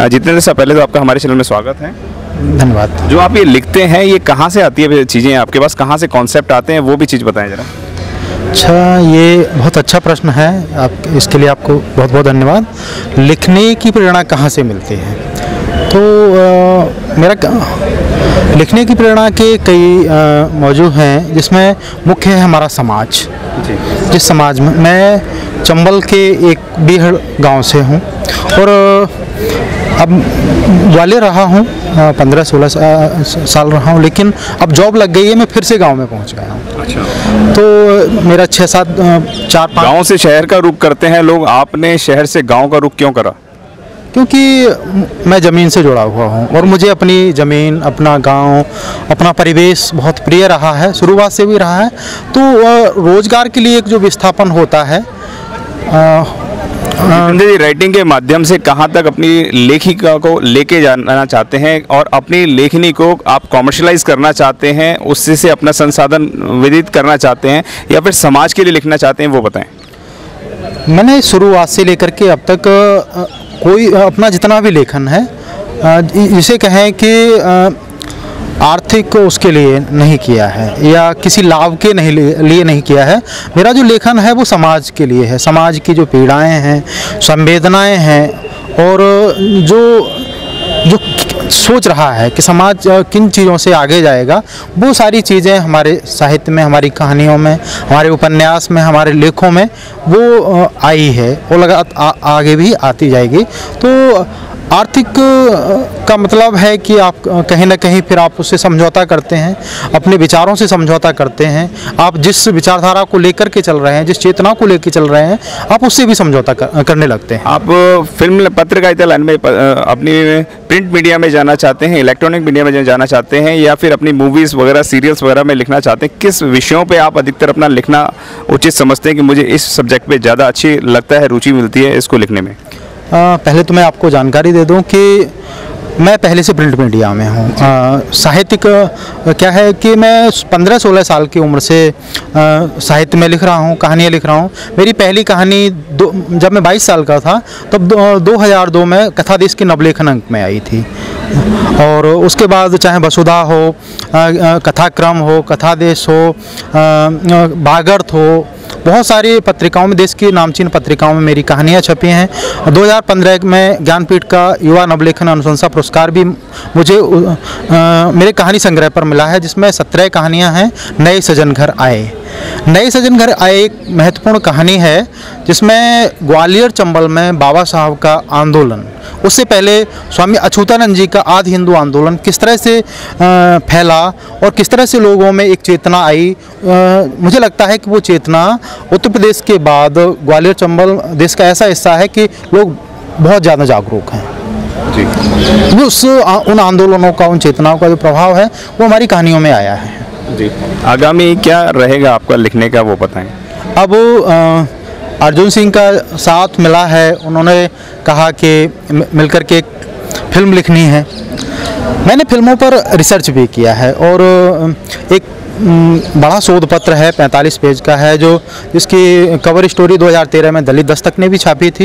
जितेंद्र साहब, पहले तो आपका हमारे चैनल में स्वागत है। धन्यवाद। जो आप ये लिखते हैं ये कहाँ से आती है चीज़ें, आपके पास कहाँ से कॉन्सेप्ट आते हैं, वो भी चीज़ बताएं ज़रा। अच्छा, ये बहुत अच्छा प्रश्न है, आप इसके लिए आपको बहुत बहुत धन्यवाद। लिखने की प्रेरणा कहाँ से मिलती है? तो लिखने की प्रेरणा के कई मौजू हैं, जिसमें मुख्य है हमारा समाज। जिस समाज में मैं चंबल के एक बीहड़ गांव से हूं और अब ग्वालियर रहा हूं, 15-16 साल रहा हूं, लेकिन अब जॉब लग गई है, मैं फिर से गांव में पहुंच गया हूं। अच्छा। तो मेरा 6-7-4-5 गांव से शहर का रुख करते हैं लोग, आपने शहर से गांव का रुख क्यों करा? क्योंकि मैं ज़मीन से जुड़ा हुआ हूँ और मुझे अपनी ज़मीन, अपना गांव, अपना परिवेश बहुत प्रिय रहा है, शुरुआत से भी रहा है। तो रोज़गार के लिए एक जो विस्थापन होता है, राइटिंग के माध्यम से कहाँ तक अपनी लेखिका को लेके जाना चाहते हैं और अपनी लेखनी को आप कॉमर्शलाइज करना चाहते हैं, उससे से अपना संसाधन विदित करना चाहते हैं या फिर समाज के लिए लिखना चाहते हैं, वो बताएं। मैंने शुरुआत से लेकर के अब तक कोई अपना जितना भी लेखन है, इसे कहें कि आर्थिक उसके लिए नहीं किया है या किसी लाभ के लिए नहीं किया है। मेरा जो लेखन है वो समाज के लिए है, समाज की जो पीड़ाएं हैं, संवेदनाएं हैं और जो सोच रहा है कि समाज किन चीज़ों से आगे जाएगा, वो सारी चीज़ें हमारे साहित्य में, हमारी कहानियों में, हमारे उपन्यास में, हमारे लेखों में वो आई है और लगातार आगे भी आती जाएगी। तो आर्थिक का मतलब है कि आप कहीं ना कहीं फिर आप उससे समझौता करते हैं, अपने विचारों से समझौता करते हैं। आप जिस विचारधारा को लेकर के चल रहे हैं, जिस चेतना को लेकर चल रहे हैं, आप उससे भी समझौता करने लगते हैं। आप फिल्म पत्रकारिता लाइन में अपनी प्रिंट मीडिया में जाना चाहते हैं, इलेक्ट्रॉनिक मीडिया में जाना चाहते हैं या फिर अपनी मूवीज़ वगैरह, सीरियल्स वगैरह में लिखना चाहते हैं? किस विषयों पे आप अधिकतर अपना लिखना उचित समझते हैं कि मुझे इस सब्जेक्ट पे ज़्यादा अच्छी लगता है, रुचि मिलती है इसको लिखने में? पहले तो मैं आपको जानकारी दे दूं कि मैं पहले से प्रिंट मीडिया में हूँ। साहित्यिक क्या है कि मैं 15-16 साल की उम्र से साहित्य में लिख रहा हूँ, कहानियाँ लिख रहा हूँ। मेरी पहली कहानी जब मैं 22 साल का था तब 2002 में कथा देश के नवलेखन अंक में आई थी और उसके बाद चाहे वसुधा हो, कथाक्रम हो, कथा देश हो, भागर्थ हो, बहुत सारी पत्रिकाओं में, देश की नामचीन पत्रिकाओं में मेरी कहानियाँ छपी हैं। 2015 में ज्ञानपीठ का युवा नवलेखन अनुशंसा पुरस्कार भी मुझे मेरे कहानी संग्रह पर मिला है, जिसमें 17 कहानियाँ हैं। नए सजन घर आए, नए सजन घर आए एक महत्वपूर्ण कहानी है जिसमें ग्वालियर चंबल में बाबा साहब का आंदोलन, उससे पहले स्वामी अछूतानंद जी का आदि हिंदू आंदोलन किस तरह से फैला और किस तरह से लोगों में एक चेतना आई। मुझे लगता है कि वो चेतना उत्तर प्रदेश के बाद ग्वालियर चंबल देश का ऐसा हिस्सा है कि लोग बहुत ज़्यादा जागरूक हैं जी। उन आंदोलनों का, उन चेतनाओं का जो प्रभाव है वो हमारी कहानियों में आया है जी। आगामी क्या रहेगा आपका लिखने का, वो बताएं। अब अर्जुन सिंह का साथ मिला है, उन्होंने कहा कि मिलकर के एक फिल्म लिखनी है। मैंने फिल्मों पर रिसर्च भी किया है और एक बड़ा शोध पत्र है, 45 पेज का है, जो जिसकी कवर स्टोरी 2013 में दलित दस्तक ने भी छापी थी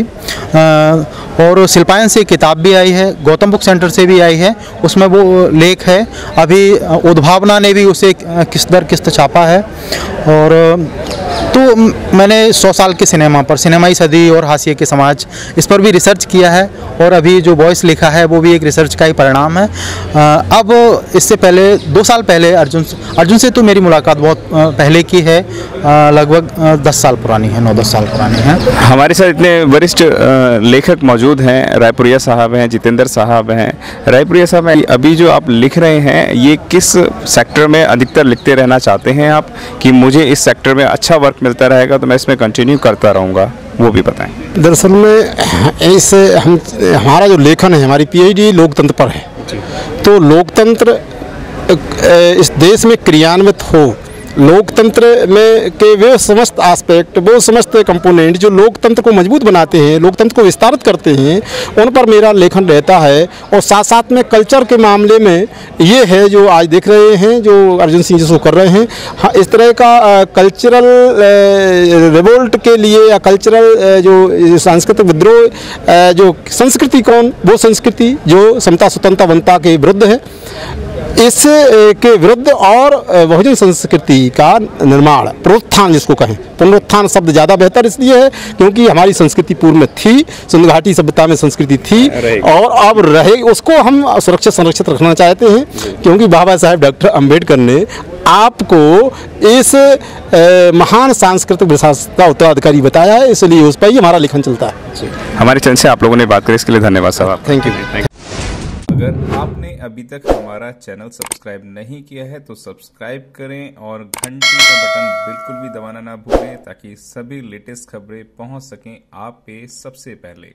और शिल्पायन से किताब भी आई है, गौतम बुक सेंटर से भी आई है, उसमें वो लेख है। अभी उद्भावना ने भी उसे किस्त दर किस्त छापा है। और तो मैंने 100 साल के सिनेमा पर, सिनेमाई सदी और हाशिए के समाज, इस पर भी रिसर्च किया है और अभी जो वॉइस लिखा है वो भी एक रिसर्च का ही परिणाम है। अब इससे पहले 2 साल पहले अर्जुन से तो मेरी मुलाकात बहुत पहले की है, लगभग 10 साल पुरानी है, 9-10 साल पुरानी है। हमारे साथ इतने वरिष्ठ लेखक मौजूद हैं, रायपुरिया साहब हैं, जितेंद्र साहब हैं। रायपुरिया साहब, अभी जो आप लिख रहे हैं ये किस सेक्टर में अधिकतर लिखते रहना चाहते हैं आप, कि मुझे इस सेक्टर में अच्छा वर्क मिलता रहेगा तो मैं इसमें कंटिन्यू करता रहूँगा, वो भी बताएं। दरअसल में इससे हमारा जो लेखन है, हमारी पीएचडी लोकतंत्र पर है। तो लोकतंत्र इस देश में क्रियान्वित हो लोकतंत्र में के वे समस्त एस्पेक्ट, वो समस्त कंपोनेंट जो लोकतंत्र को मजबूत बनाते हैं, लोकतंत्र को विस्तारित करते हैं, उन पर मेरा लेखन रहता है। और साथ साथ में कल्चर के मामले में ये है जो आज देख रहे हैं जो अर्जुन सिंह जिसको कर रहे हैं, हाँ, इस तरह का कल्चरल रिवोल्ट के लिए या कल्चरल जो सांस्कृतिक विद्रोह जो संस्कृति वो संस्कृति जो समता स्वतंत्रता वनता के विरुद्ध है, इस के विरुद्ध और बहुजन संस्कृति का निर्माण, पुनरुत्थान जिसको कहें, पुनरुत्थान शब्द ज़्यादा बेहतर इसलिए है क्योंकि हमारी संस्कृति पूर्व में थी, सिंधु घाटी सभ्यता में संस्कृति थी और अब रहे, उसको हम सुरक्षित संरक्षित रखना चाहते हैं क्योंकि बाबा साहेब डॉक्टर अम्बेडकर ने आपको इस महान सांस्कृतिक विरासत का उत्तराधिकारी बताया है, इसलिए उस पर ही हमारा लेखन चलता है। हमारे चैनल से आप लोगों ने बात करी, इसके लिए धन्यवाद साहब। Thank you. अगर आपने अभी तक हमारा चैनल सब्सक्राइब नहीं किया है तो सब्सक्राइब करें और घंटी का बटन बिल्कुल भी दबाना ना भूलें ताकि सभी लेटेस्ट खबरें पहुंच सकें आप पे सबसे पहले।